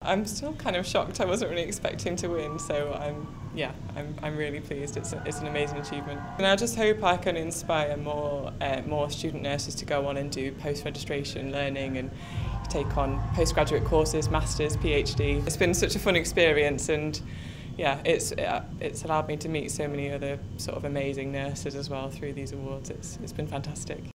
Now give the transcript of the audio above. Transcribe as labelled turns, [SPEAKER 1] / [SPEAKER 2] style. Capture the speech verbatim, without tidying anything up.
[SPEAKER 1] I'm still kind of shocked. I wasn't really expecting to win, so I'm yeah, I'm I'm really pleased. It's a, it's an amazing achievement, and I just hope I can inspire more uh, more student nurses to go on and do post-registration learning and take on postgraduate courses, masters, PhD. It's been such a fun experience, and yeah, it's it's allowed me to meet so many other sort of amazing nurses as well through these awards. It's it's been fantastic.